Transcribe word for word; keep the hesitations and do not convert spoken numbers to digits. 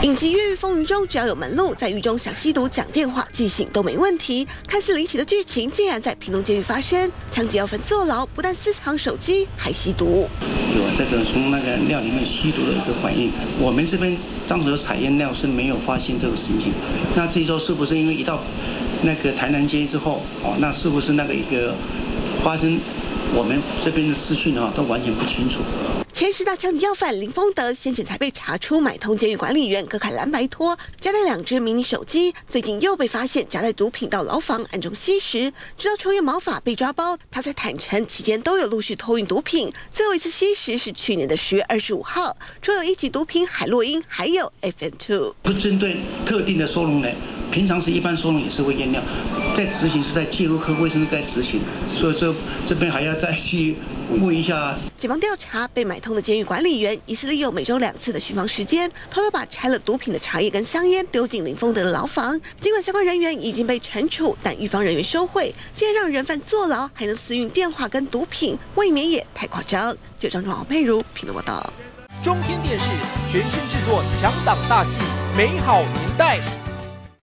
影集《越狱风云》中，只要有门路，在狱中想吸毒、讲电话、寄信都没问题。看似离奇的剧情，竟然在屏东监狱发生。枪击要分坐牢，不但私藏手机，还吸毒。 有这个从那个料里面吸毒的一个反应，我们这边当时的采验料是没有发现这个情形。那至于说是不是因为一到那个台南监狱之后，哦，那是不是那个一个发生？我们这边的资讯哈都完全不清楚。 前十大枪击要犯林丰德先前才被查出买通监狱管理员葛凯蓝白拖，夹带两只迷你手机，最近又被发现夹带毒品到牢房暗中吸食。直到抽验毛发被抓包，他才坦诚期间都有陆续偷运毒品。最后一次吸食是去年的十月二十五号，除有一级毒品海洛因，还有 F M 二。 不针对特定的收容人，平常时一般收容也是会验尿，在执行是在介入科卫生在执行，所以这这边还要再去问一下。 警方调查，被买通的监狱管理员疑似利用每周两次的巡房时间，偷偷把拆了毒品的茶叶跟香烟丢进林丰德的牢房。尽管相关人员已经被惩处，但狱方人员收贿，竟然让人犯坐牢，还能私运电话跟毒品，未免也太夸张。记者张庄敖佩如评论报道。 中天电视全新制作强档大戏《美好年代》。